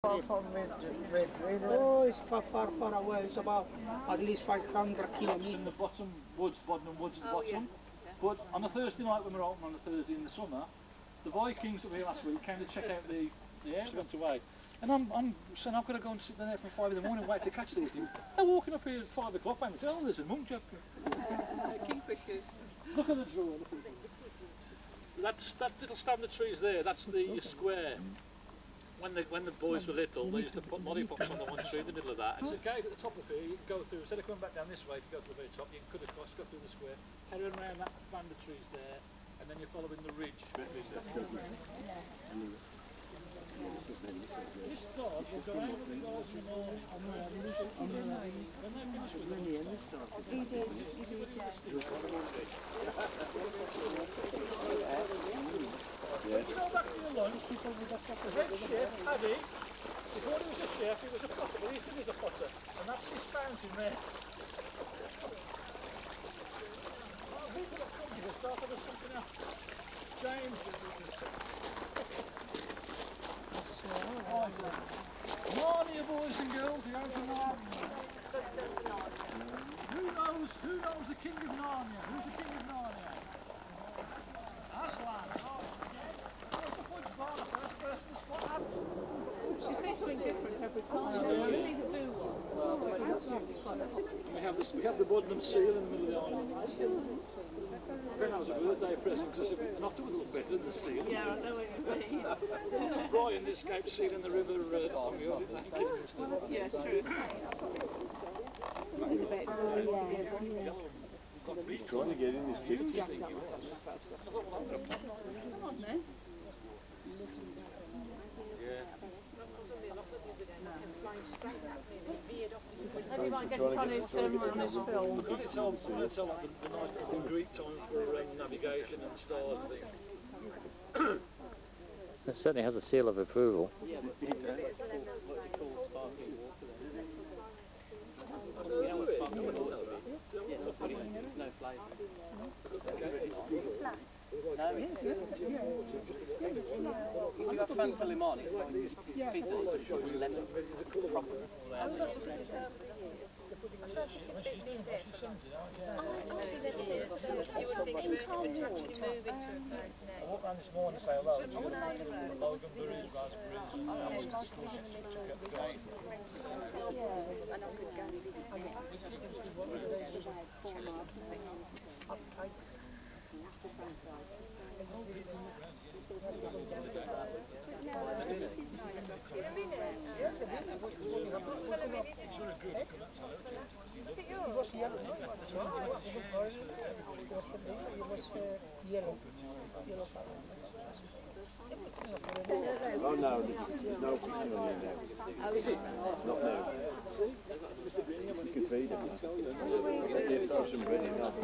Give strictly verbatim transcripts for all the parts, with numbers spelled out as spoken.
Far from Red, Red, oh, it's far, far, far away. It's about at least five hundred kilometres. In the bottom woods, Bodenham Woods at the oh, bottom. Yeah. But on a Thursday night when we were open on a Thursday in the summer, the Vikings that were here last week came to check out the, the area, went away. And I'm, I'm saying I've got to go and sit there from five in the morning and wait to catch these things. They're walking up here at five o'clock, and they oh, there's a muntjac. Kingfishers. Look at the drawer. Look at the That's, that little stand of trees there, that's the square. When the, when the boys were little, they used to put lollipops on the one tree in the middle of that. And there's a gate at the top of here, you can go through, instead of coming back down this way, if you go to the very top, you can cut across, go through the square, head around that band of trees there, and then you're following the ridge. This dog will go out with the guys from all, when they finish with them, you go back to your lunch, the head chef, Paddy, before he was a chef, he was a potter, well he still is a potter, and that's his fountain there. Oh, people that come here started with something else. James. Narnia, boys and girls, you open Narnia. Who knows, who knows the king of Narnia? Who's the king of Narnia? Aslan. She says something different every time. You see the blue one. We have this. We have the Bodenham seal in the middle of the island. I think that was a birthday present because I said not it would look better than the seal. Yeah, I know what you mean. Brian escaped seal in the river uh, on the kidderminster. Yeah, true. He's trying to get in his picture. Come on then. Maybe you might get to try to turn around this film. Look, it's all, it's all like the, the nice little Greek time for um, navigation and stars and things. It certainly has a seal of approval. Yeah, but what they call sparkling water there. You know what sparkling water is? Yeah, but it's, it's no flavour. No, it's if you got Fanta Limon, it's like it's fizzy, it's lemon, proper. I would think it would actually move into a place now. I walked around this morning to say hello to loganberries, raspberries, and apples. Check out the gate. Oh no, there's no cooking on here now. Is it? Not now. You could feed them. They've got some bread in that.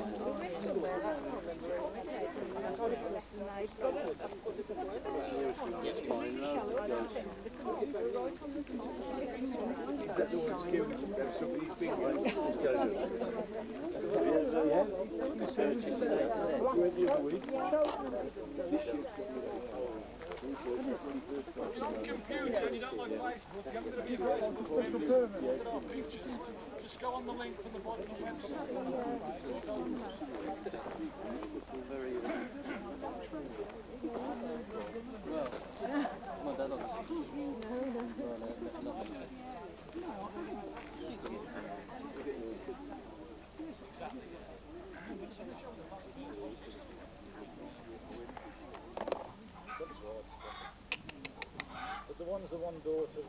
It's fine now. Is that the one Kim? Some of these big ones. This goes up. Yeah, research is there. Twenty of the week. You're on computer and you don't like Facebook, you haven't got to be a Facebook friend. Look at our pictures. Just go on the link from the bottom of the website. Well, my dad obviously. Exactly. But the one's the one daughter.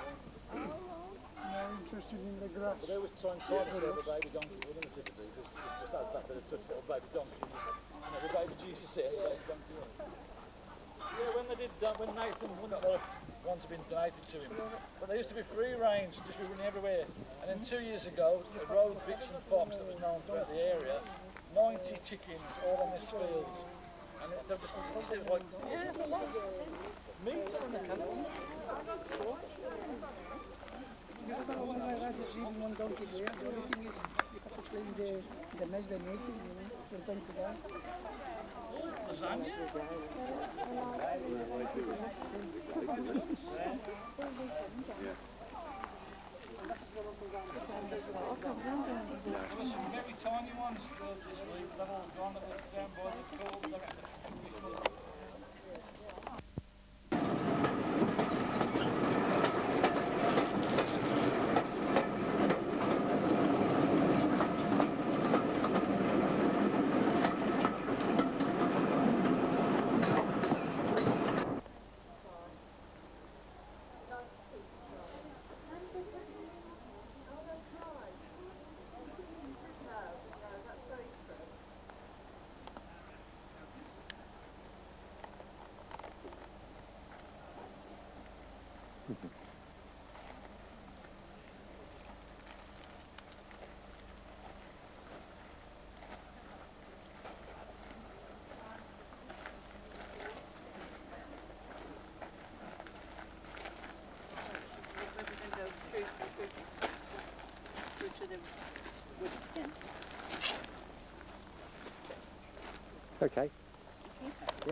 More interested in the grass. But they always try and tie me to the baby donkey, wouldn't it, typically? Just that fact that they touched little baby donkey. Just, you know, the baby Jesus said, baby donkey. Yeah, when they did that, when Nathan wouldn't know ones have been donated to him. But there used to be free range, just be running everywhere. And then two years ago, a road vixen fox that was known throughout the area, ninety chickens all on this fields. And they were just like, yeah, for what? Meat on the canal. You have got one like that, you see one donkey there. The only thing is, you have to clean the, the mess they make, you know, from time to time. lasagna? There were some very tiny ones this week. They're all gone. They're down by the cold. They're at the Okay. Yep.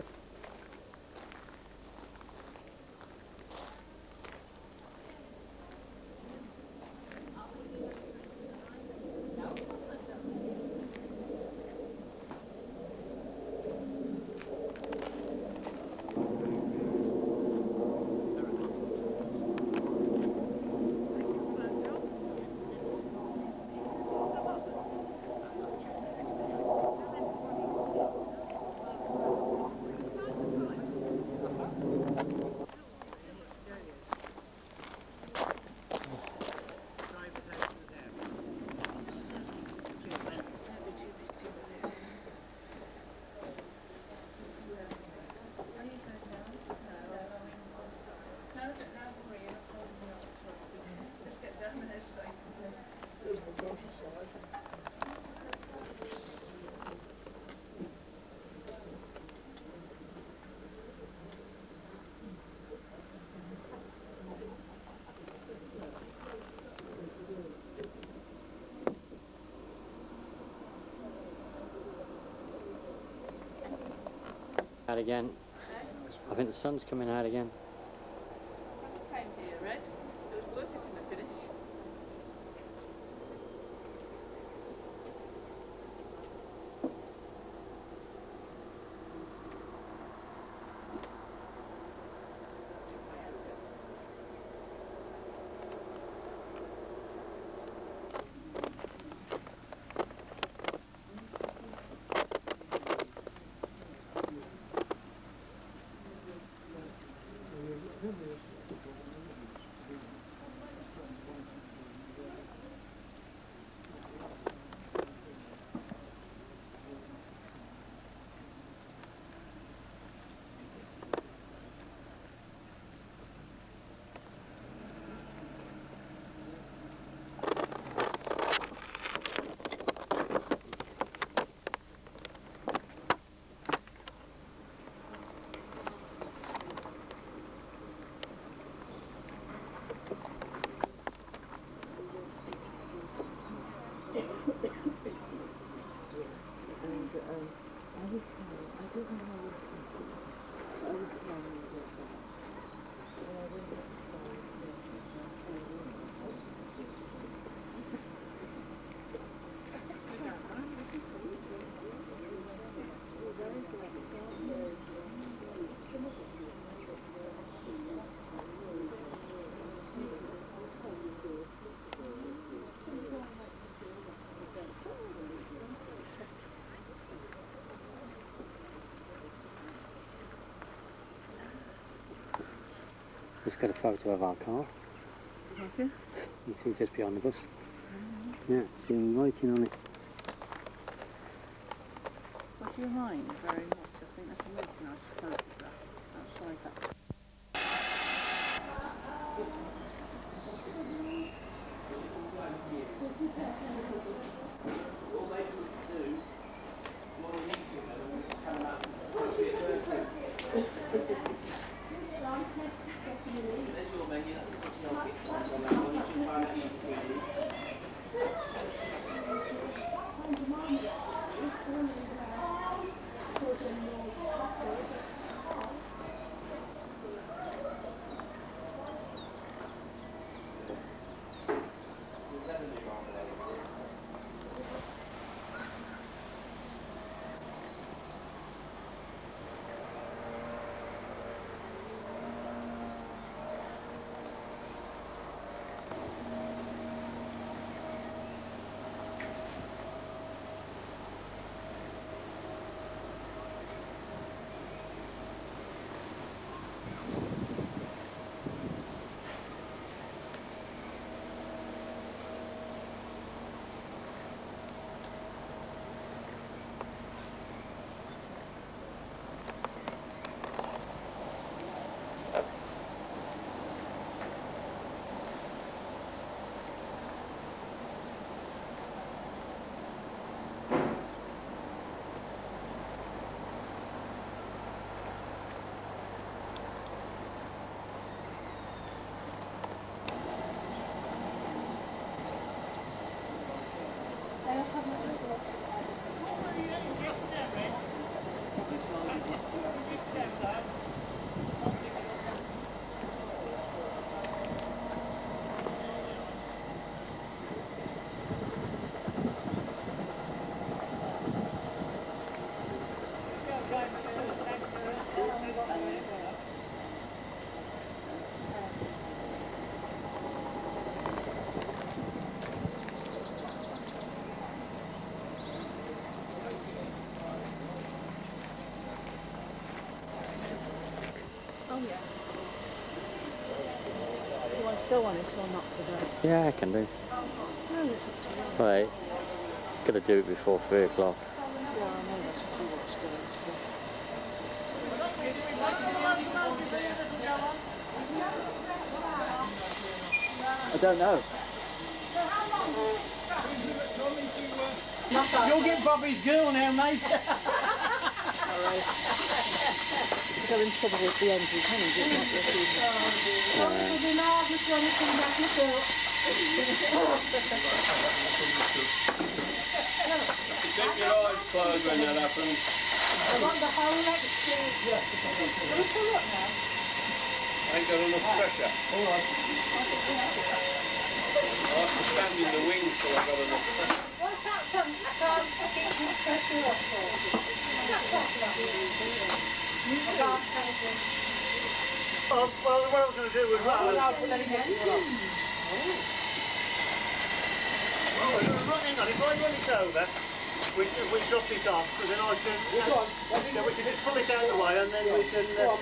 Out again. I think the sun's coming out again. Came here, Red. It was worth it in the finish. Just got a photo of our car. Okay. You see just behind the bus. Mm-hmm. Yeah, see him writing on it. What do you mind very much? I think that's a really nice photograph. That's like that. Thank you. go on it or not today? Yeah, I can do. No, it's up to you. Right. Gotta do it before three o'clock. Yeah, I know that's a few what's going to. I don't know. You'll get Bobby's girl now, mate. Alright. You're in trouble with the engine, can you? Just not your people. It'll be marvellous when it comes back myself. Keep your eyes closed when that happens. I want the whole experience. Let's have a look now. Ain't got enough pressure. I have to stand in the wings so I've got enough pressure. What's that from? I can't get the pressure off for. What's that from? I can't take it. Oh, well, what I was going to do was rather than put any more. Oh, hang on, if I run it over, we, we drop it off, because then I can, then we can just pull it out of the way and then we can... Uh,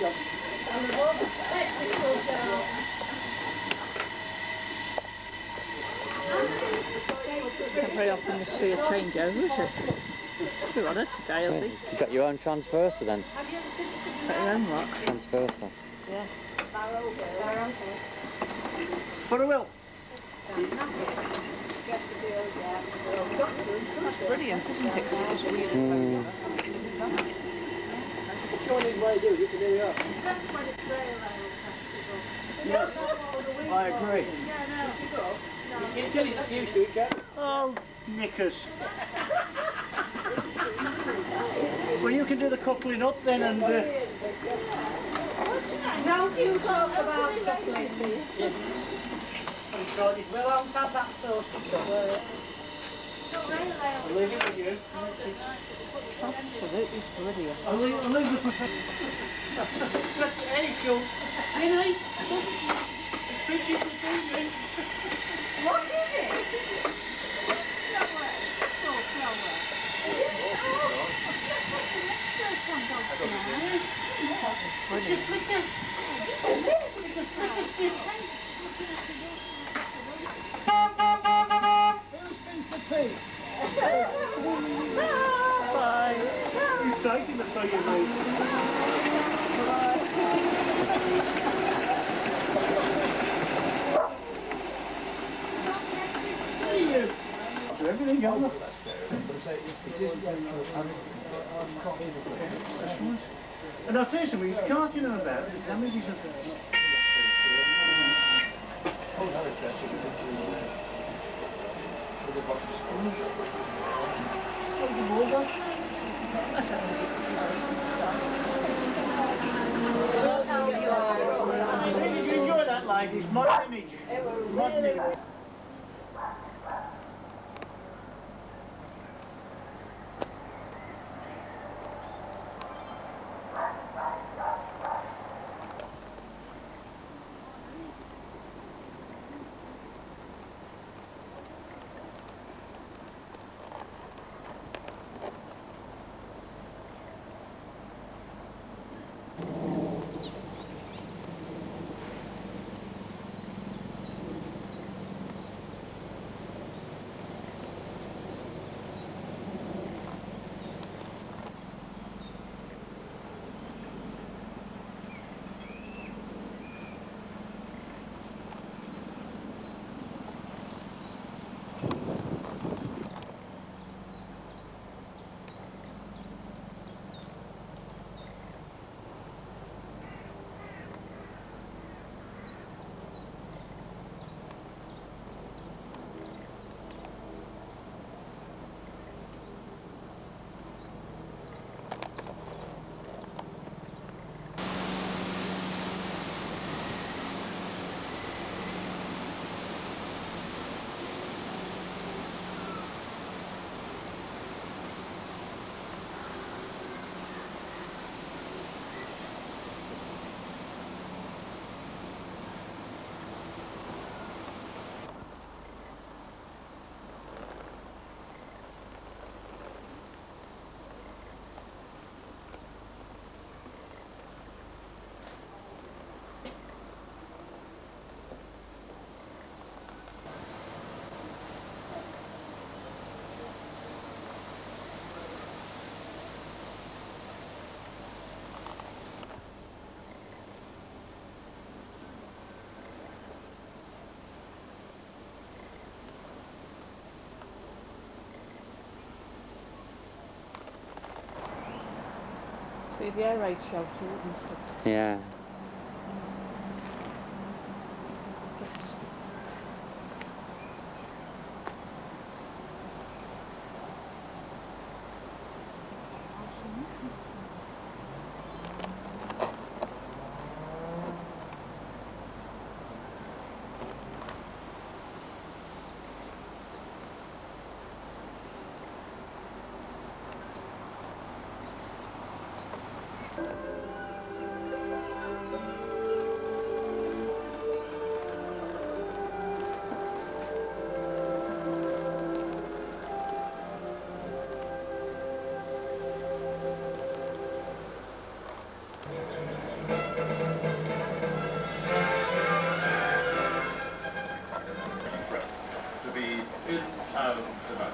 Not very often you see a changeover, is it? You're on it today, I think. You got your own transverser then? Got your own what? Transverser. Yeah. But I will. That's brilliant, isn't it? Because it was weird. Mm. Yes, I agree. Can you tell you not used to it, Kat? Oh, knickers. Well, you can do the coupling up then and... Uh... Don't you talk about coupling. Yes. We won't have that sausage up. I'll leave it with you. Absolutely brilliant. I'll leave, I'll leave the profession. That's any cool. Hey, mate. Pictures of the What is it? Flower. Oh, flower. It's a flicker. It's a flicker stick. Who's been for pee? Bye. Who's taking the pee, mate? See you. So everything else. And I'll tell you something, he's carting them about, the damages of the... Did you enjoy that, ladies? Modern image. Modern image. be the air raid shelter, wouldn't it? Yeah. To be in town tonight.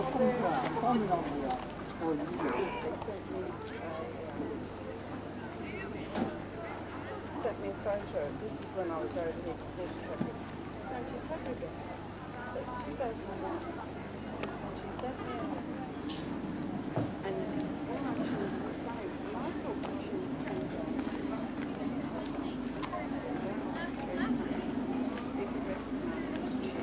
Sent me a photo. This is when I was over here to this trip. No, she's happy again. But two thousand one. And she sent me a and all my children were saying, well, I thought the children came down. See if you recognise this chick.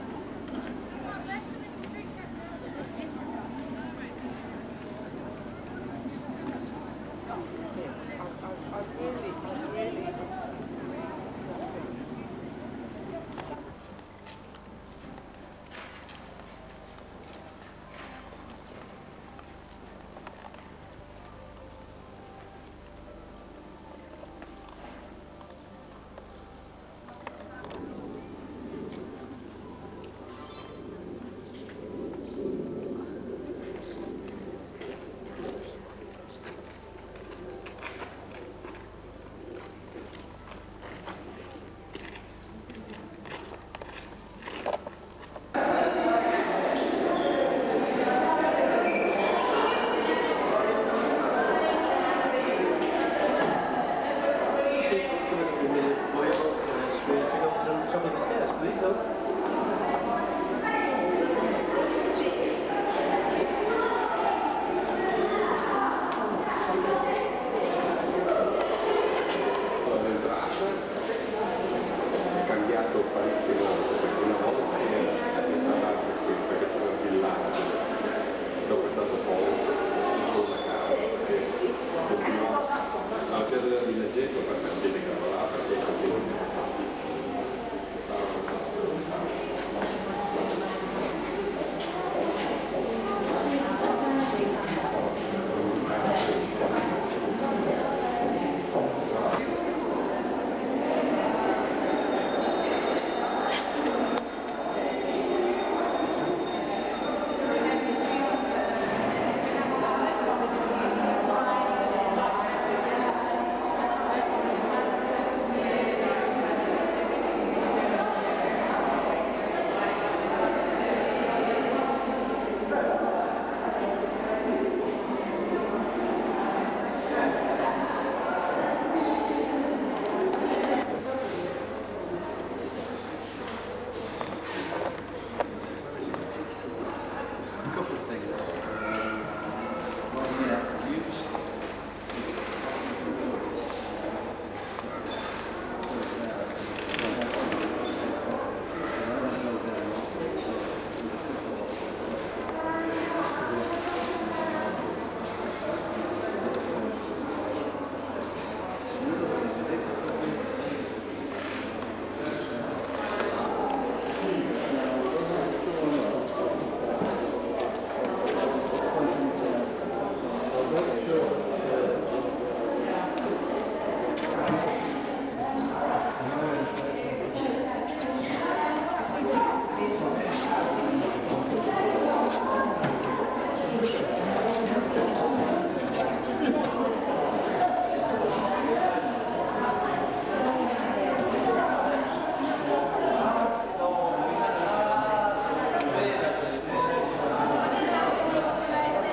I, I, I really, I really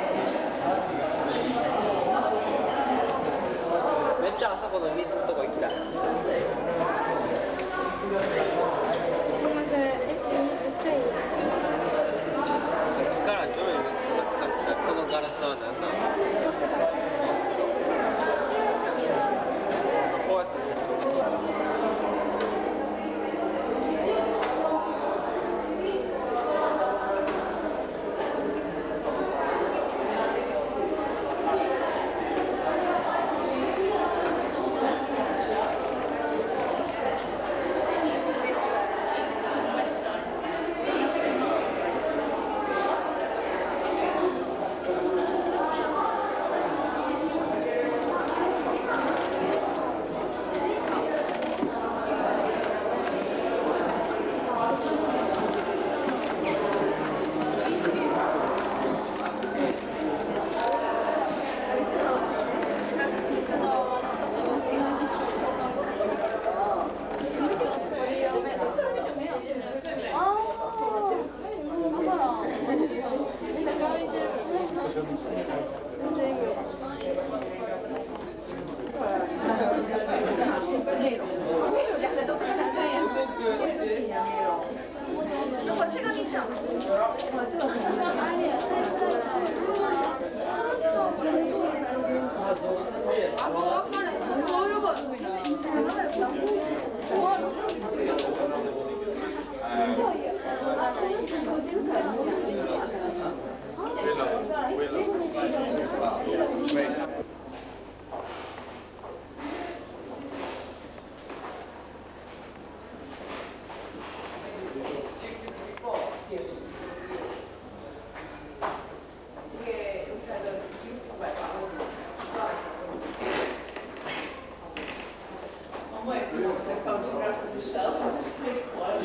めっちゃあそこの水のとこ行きたい。 I'm waiting for the photograph of yourself. I just click one.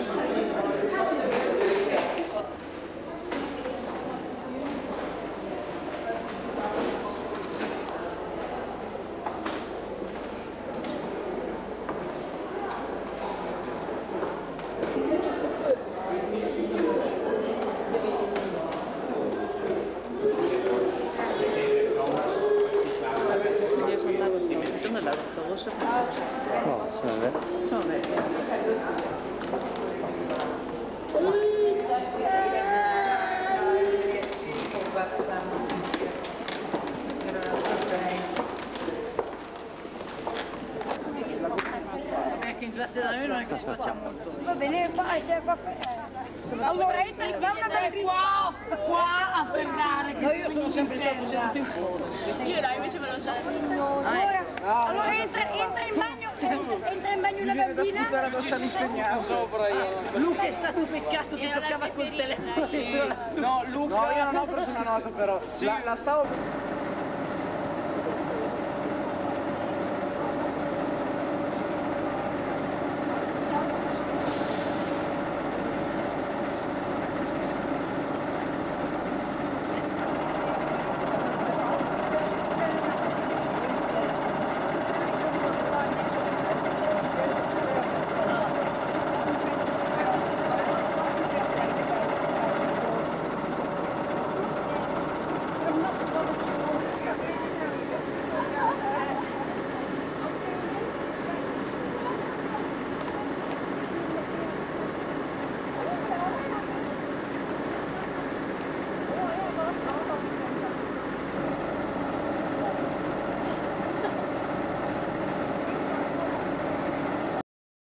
Oh, sono vero. Sono vero. Anche in classe da noi non è che si faccia molto. Va bene, fai, c'è qua. Allora entra in camera dai qua, qua a ferrare. No, io sono sempre stato seduto in fondo. Io dai, invece me lo sai. Allora, allora entra, entra in bagno, entra, entra in bagno la bambina. Luca è stato peccato che giocava col telefono. No, Luca... No, io non ho preso una nota però. Sì. La, la stavo...